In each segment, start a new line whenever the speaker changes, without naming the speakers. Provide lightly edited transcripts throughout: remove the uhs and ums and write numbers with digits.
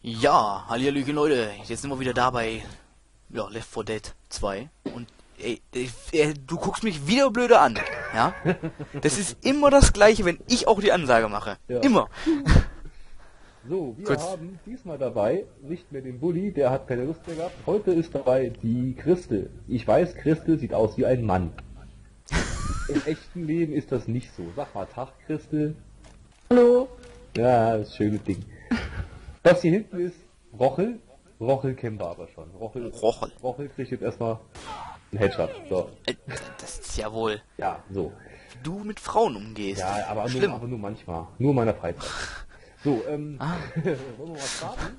Ja, hallihallöchen Leute, jetzt sind wir wieder da bei Left 4 Dead 2 und du guckst mich wieder blöde an, ja? Das ist immer das gleiche, wenn ich auch die Ansage mache.
Ja.
Immer.
So, wir
Kurz.
haben diesmal dabei nicht mehr den Bulli, der hat keine Lust mehr gehabt. Heute ist dabei die Christel. Ich weiß, Christel sieht aus wie ein Mann. Im echten Leben ist das nicht so. Sag mal Tag, Christel.
Hallo.
Ja, das schöne Ding. Was hier hinten ist, Rochel. Rochel kennen wir aber schon. Rochel kriegt jetzt erstmal einen Headshot. So.
Das ist ja wohl.
Ja, so.
Du mit Frauen umgehst.
Ja, aber
Schlimm.
nur manchmal. Nur in meiner Freizeit. So, wollen wir mal starten?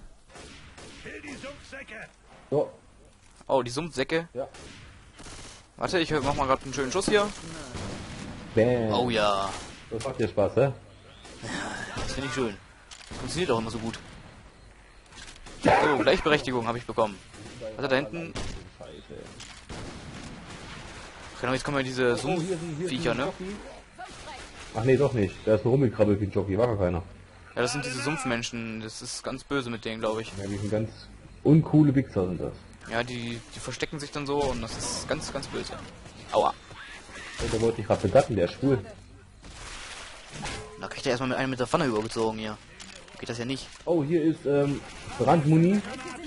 So,
Oh, die Sumpfsäcke.
ja.
Warte, ich mach mal gerade einen schönen Schuss hier.
Bam.
Oh ja,
Das macht dir Spaß, hä?
das finde ich schön. Funktioniert auch immer so gut. So, Gleichberechtigung habe ich bekommen. Warte, da hinten. Genau, jetzt kommen ja diese
Hier ist
Sumpfviecher,
ein
ne?
Jockey. Ach nee, doch nicht. Der ist nur rumgekrabbelt wie ein Jockey, war gar keiner.
Ja, das sind diese Sumpfmenschen. Das ist ganz böse mit denen, glaube ich.
Ja, die sind ganz uncoole Wichser sind das.
Ja, die verstecken sich dann so und das ist ganz, ganz böse. Aua.
Und der wollte dich gerade begatten, der ist schwul.
Da kriegt er erstmal mit einem mit der Pfanne übergezogen hier. Geht das ja nicht.
Oh, hier ist, Brandmuni.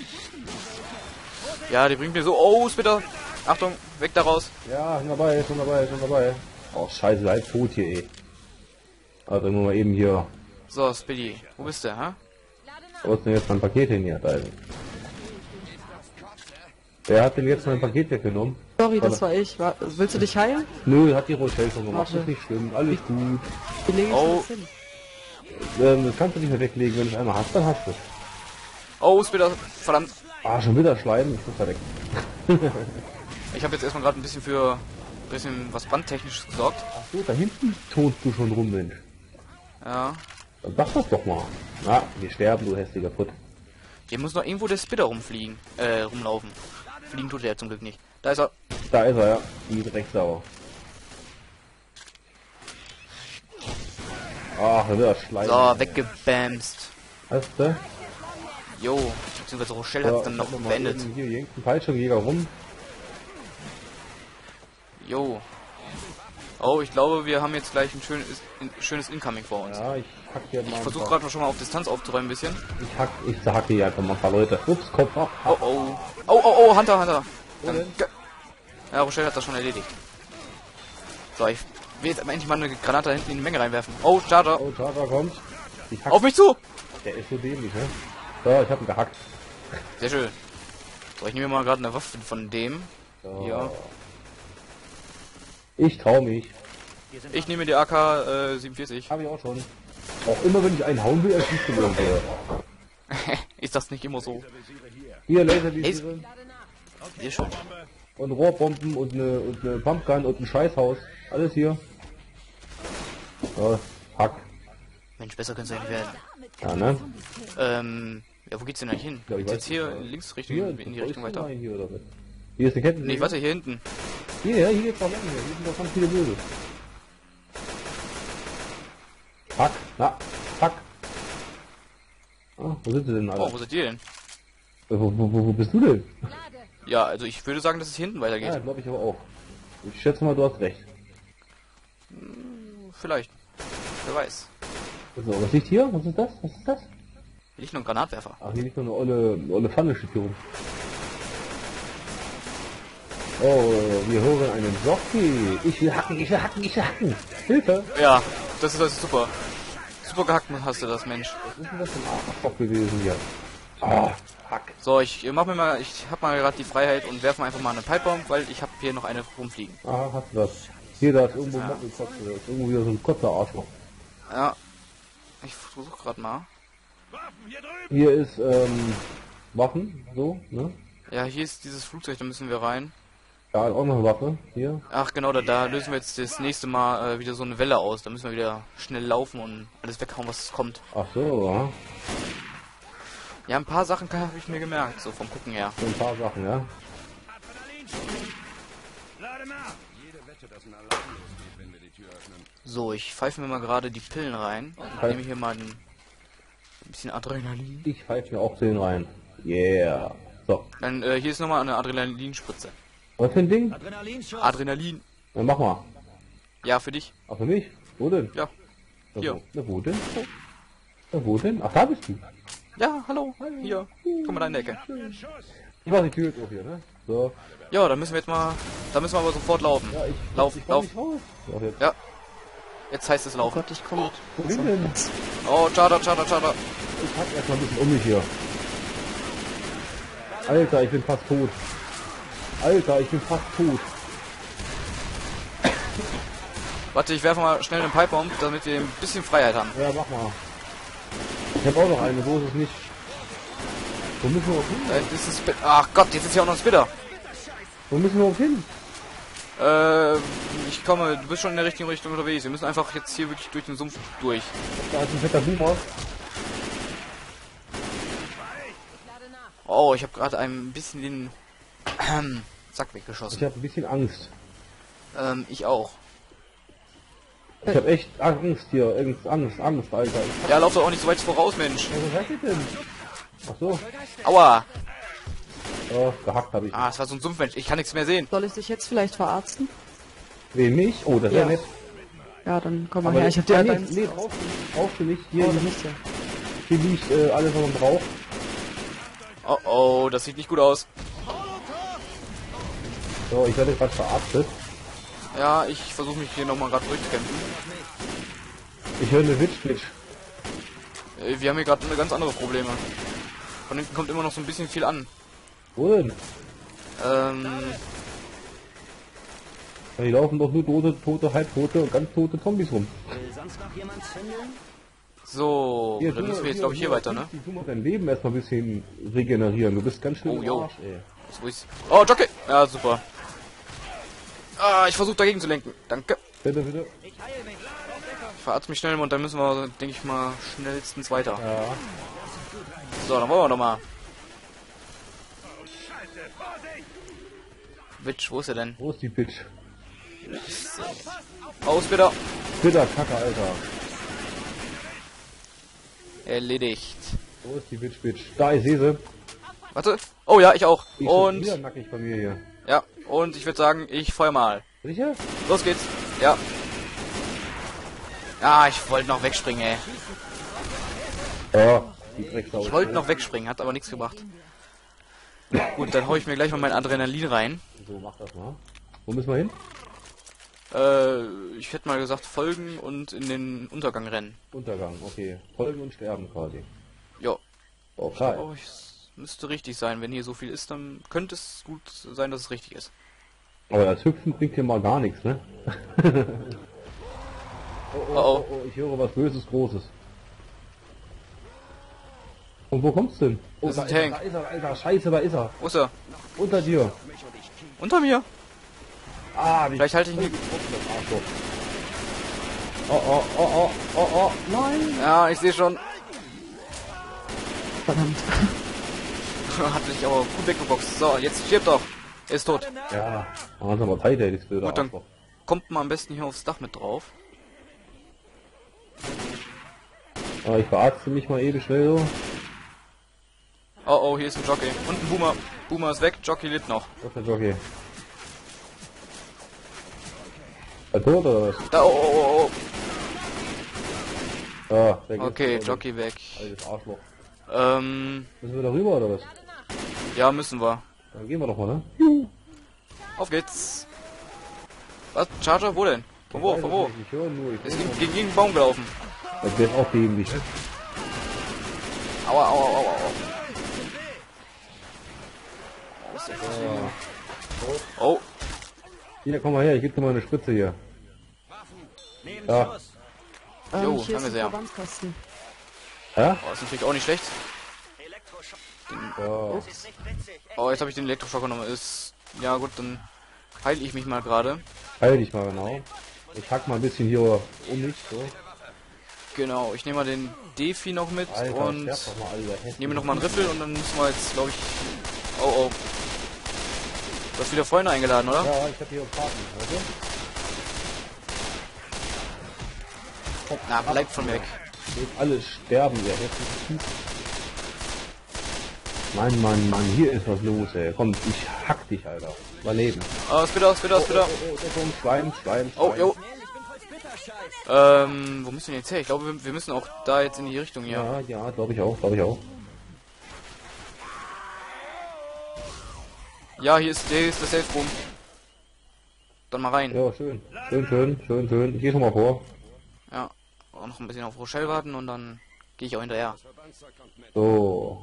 Ja, die bringt mir so. Oh, Spitter. Achtung, weg da raus.
Ja, schon dabei, schon dabei, schon dabei. Oh, scheiße, halt tot hier, ey. Also, immer mal eben hier.
So, Spiddy, wo bist du, hä?
Wo ist denn jetzt mein Paket hin hier? Da ist es. Wer hat denn jetzt mein Paket weggenommen?
Sorry, das war ich. Willst du dich heilen?
Nö, hat die Rochelle schon gemacht.
Warte.
Ist nicht schlimm, alles gut.
Wie lege ich
Oh.
das hin?
Das kannst du nicht mehr weglegen. Wenn du es einmal hast, dann hast du es.
Oh, Spitter, verdammt.
Ah, schon wieder Schleim. Ich muss da weg.
Ich habe jetzt erstmal gerade ein bisschen was Brandtechnisches gesorgt.
Ach so, da hinten tonst du schon rum, Mensch.
Ja.
Dann sag das doch mal. Na, wir sterben, du hässlicher Putt.
Hier muss noch irgendwo der Spitter rumlaufen. Fliegen tut er ja zum Glück nicht. Da ist er.
Da ist er, ja. Die Drecksau. Ach, da wird Schleim.
So, weggebamst.
Hast du?
Jo, beziehungsweise Rochelle hat es dann noch beendet.
Hier hängt ein Fallschirmjäger rum.
Jo. Oh, ich glaube, wir haben jetzt gleich ein schönes Incoming vor uns.
Ja, ich hack hier mal.
Ich versuche gerade schon mal auf Distanz aufzuräumen ein bisschen.
Ich hacke hier einfach mal ein paar Leute. Ups, Kopf ab.
Oh, oh. Oh, oh, oh, Hunter.
Wo denn?
Ja, Rochelle hat das schon erledigt. So, ich will jetzt endlich mal eine Granate da hinten in die Menge reinwerfen. Oh, Starter.
Oh, Charter kommt. Ich hack.
Auf mich zu!
Der ist so dämlich, ne? So, ich hab ihn gehackt.
Sehr schön. So, ich nehme mir mal gerade eine Waffe von dem.
So.
Ja.
Ich trau mich.
Ich nehme die AK 47.
Hab ich auch schon. Auch immer wenn ich einen hauen will, erschießt du irgendwo.
Ist das nicht immer so?
Hier Laservisiere
Sehr schön.
und Rohrbomben und eine Pumpgun und ein Scheißhaus. Alles hier. So, hack.
Mensch, besser könnte es eigentlich werden.
Ja, ne?
Ja, wo geht's denn eigentlich hin?
Ja, ich
Geht's
weiß
jetzt hier
nicht.
links Richtung,
Hier,
in die Richtung weiter?
Nein, hier oder was? Hier ist eine Kette.
Nee, warte, hier hinten.
Hier, ja, hier geht's noch lang hier. Hier sind doch ganz viele Böse. Hack, na, hack. Ah, wo sind sie denn alle?
Oh, wo seid ihr denn?
Wo bist du denn?
Ja, also ich würde sagen, dass es hier hinten weitergeht.
Ja, glaube ich aber auch. Ich schätze mal, du hast recht.
Vielleicht. Wer weiß.
So, was liegt hier? Was ist das? Was ist das?
Will ich noch einen Granatwerfer?
Ach, hier liegt noch eine olle Pfanne steht hier rum. Oh, wir hören einen Jockey. Ich will hacken, ich will hacken, ich will hacken. Hilfe!
Ja, das ist super. Super gehackt hast du das, Mensch.
Was ist denn das für ein Arschloch gewesen hier? Ah, hack.
So, ich hab mal gerade die Freiheit und werfe einfach mal eine Pipebomb, weil ich habe hier noch eine rumfliegen.
Ah, hast du das? Hier, da ist irgendwo
Ja.
Mottenkotze. Da ist irgendwo wieder so ein kurzer Arschloch.
Ja. Ich versuche gerade mal.
Hier ist, Waffen, so, ne?
Ja, hier ist dieses Flugzeug, da müssen wir rein.
Da ist auch noch eine Waffe, hier.
Ach genau, da lösen wir jetzt das nächste Mal wieder so eine Welle aus. Da müssen wir wieder schnell laufen und alles weghauen, was kommt.
Ach so, ja.
Ja, ein paar Sachen habe ich mir gemerkt, so vom Gucken her.
So ein paar Sachen, ja.
So, ich pfeife mir mal gerade die Pillen rein. Und nehme hier mal Ein bisschen Adrenalin.
Ich pfeife mir auch 10 rein. Yeah. So.
Dann hier ist nochmal eine Adrenalinspritze.
Was für ein Ding?
Adrenalin.
Dann mach mal.
Ja, für dich.
Auch für mich? Wo denn?
Ja.
Na,
Hier.
Na, wo denn? Na, wo denn? Ach, da bist du.
Ja, hallo. Hier. Guck mal da in der Ecke.
Ich mach die Tür jetzt auf hier, ne? So.
Ja, dann müssen wir jetzt mal... Da müssen wir aber sofort laufen.
Ja,
Lauf,
ich komm
lauf.
nicht raus. Doch, jetzt.
Ja. Jetzt heißt es
Oh
laufen.
Gott, ich komme.
Wohin denn?
Oh, Charter, Charter, Charter.
Ich hack erstmal ein bisschen um mich hier. Alter, ich bin fast tot. Alter, ich bin fast tot.
Warte, ich werfe mal schnell einen Pipebomb, damit wir ein bisschen Freiheit haben.
Ja, mach mal. Ich habe auch noch eine, so ist es nicht. Wo müssen wir auch hin?
Das ist Ach Gott, jetzt ist hier auch noch ein Spitter.
Wo müssen wir auch hin?
Ich komme, du bist schon in der richtigen Richtung unterwegs. Wir müssen einfach jetzt hier wirklich durch den Sumpf durch.
Da ist ein fetter Boomer.
Oh, ich habe gerade ein bisschen den Sack weggeschossen.
Ich habe ein bisschen Angst.
Ich auch.
Ich habe echt Angst hier. Angst, Alter.
Ja, lauf doch auch nicht so weit voraus, Mensch.
Was seid ihr denn? Ach so.
Aua.
Oh, gehackt habe ich.
Ah, es war so ein Sumpfmensch. Ich kann nichts mehr sehen.
Soll ich dich jetzt vielleicht verarzten?
Wen, mich? Oh, das ist ja
Ja.
nett.
Ja, dann komm mal
Aber
her. Ich hab dir
nee,
einen.
nee, brauchst du nicht. Hier,
Oh, du musst ja.
hier liegt alles, was man braucht.
Oh, oh, das sieht nicht gut aus.
So, ich werde gerade verarztet.
Ja, ich versuche mich hier nochmal gerade durchzukämpfen.
Ich höre eine Witch.
Wir haben hier gerade ganz andere Probleme. Von hinten kommt immer noch so ein bisschen viel an.
Wo denn?
Ähm,
Ja, hier laufen doch nur tote, halbtote und ganz tote Zombies rum.
so,
Hier,
dann
du-
müssen wir jetzt glaube ich hier weiter, ne?
Du musst dein Leben erstmal ein bisschen regenerieren. Du bist ganz schön
Oh,
im
jo.
Arsch, ey.
Wo ist... Oh, Jockey! Ja, super. Ah, ich versuche dagegen zu lenken. Danke.
Bitte, bitte.
Ich verarzt mich schnell und dann müssen wir, denke ich mal, schnellstens weiter.
Ja.
So, dann wollen wir nochmal. Witch, wo ist er denn?
Wo ist die Bitch?
Aus, bitte.
Bitter Kacke, Alter.
Erledigt.
Wo ist die Bitch? Da, ich sehe sie.
Warte. Oh ja, ich auch.
Die ist schon
Und,
wieder nackig bei mir hier.
ja, und ich würde sagen, ich feuer mal.
Sicher?
Los geht's. Ja. Ah, ich wollte noch wegspringen, ey.
Ja. Die Drecksau.
Ich wollte noch wegspringen, hat aber nichts gebracht. Gut, dann hau ich mir gleich mal mein Adrenalin rein.
So, mach das mal. Wo müssen wir hin?
Ich hätte mal gesagt, folgen und in den Untergang rennen.
Untergang, okay. Folgen und sterben quasi.
Jo.
Okay.
Oh, es müsste richtig sein. Wenn hier so viel ist, dann könnte es gut sein, dass es richtig ist.
Aber das Hüpfen bringt hier mal gar nichts, ne?
Oh,
Oh, ich höre was Böses, Großes. Und wo kommst du denn? Oh,
Das ist ein
da
Tank.
Da ist er, Alter. Scheiße, da ist er.
Wo ist er?
Unter dir.
Unter mir.
Ah, wie
Vielleicht halte ich ihn.
Oh, oh, oh, oh, oh, oh. Nein.
Ja, ich sehe schon.
Verdammt.
Hat sich aber gut weggeboxt. So, jetzt stirbt doch. Er ist tot.
Ja, machen Sie mal Zeit, ey, das blöde
Gut, dann
Arschloch.
kommt man am besten hier aufs Dach mit drauf.
Aber ich verarzte mich mal eben schnell so.
Oh, oh, hier ist ein Jockey. Und ein Boomer. Boomer ist weg, Jockey lebt noch.
Was ist der Jockey? Er tot oder was?
Da, oh, oh, oh,
Ah, weg
oh.
ist
Okay,
er.
Jockey weg.
Altes Arschloch.
Ähm,
Müssen wir da rüber oder was?
ja, müssen wir.
Dann gehen wir doch mal, ne?
Auf geht's. Was? Charger? Wo denn? Von wo? Von wo?
Ich höre nur.
Er ist gegen jeden Baum gelaufen.
Das wäre auch dämlich.
Aua, aua, aua, aua. Oh, ist das hier? Oh,
Hier, komm mal her, ich gebe dir mal eine Spritze hier. Ja.
Jo,
Hier ist
danke
ein
sehr.
Verbandskasten.
Ja?
oh, ist natürlich auch nicht schlecht.
Ja.
Oh, jetzt habe ich den Elektroschock genommen. Ist, ja gut, dann heile ich mich mal gerade.
Heil dich mal genau. Ich hack mal ein bisschen hier um mich, so.
Genau, ich nehme mal den Defi noch mit
Alter,
und
sterb doch mal, Alter.
nehme noch mal einen Riffel und dann müssen wir jetzt, glaube ich... Oh, oh. Du hast wieder Freunde eingeladen, oder?
Ja, ich hab hier Karten, weißt
Na, bleib von weg.
Jetzt alle sterben, ja. Mann, hier ist was los, ey. Komm, ich hack dich, Alter. Überleben.
Aus, bitte.
Schwein.
Oh, jo. Wo müssen wir jetzt her? Ich glaube, wir müssen auch da jetzt in die Richtung hier.
Ja, glaube ich auch.
Ja, hier ist das Safe Room. Dann mal rein.
Ja, schön. Ich geh schon mal vor.
Ja. Auch noch ein bisschen auf Rochelle warten und dann gehe ich auch hinterher.
So.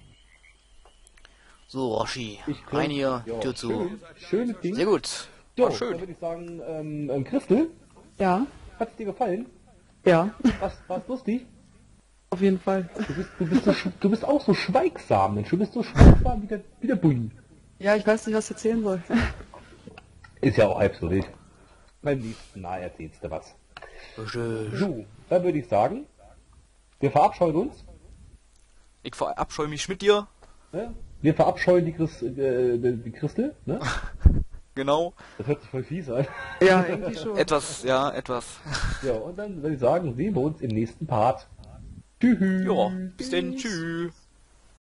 So, Roshi.
Ich
Rein hier,
ja,
Tür zu.
Schönes Ding.
Sehr gut.
So,
War
dann
schön.
würde ich sagen, Christel,
Ja,
hat's dir gefallen?
ja,
War's lustig?
auf jeden Fall.
Du bist auch so schweigsam, Mensch. Du bist so schweigsam wie der Bulli.
Ja, ich weiß nicht, was ich erzählen soll.
Ist ja auch halb so wild. Beim nächsten Mal erzählst du was.
Schön.
So, dann würde ich sagen, wir verabscheuen uns.
Ich verabscheue mich mit dir.
Ne? Wir verabscheuen die Christel. Ne?
Genau.
Das hört sich voll fies an.
Ja, irgendwie schon.
Etwas.
Ja, und dann würde ich sagen, sehen wir uns im nächsten Part. Tschüss.
Ja, bis denn. Tschüss.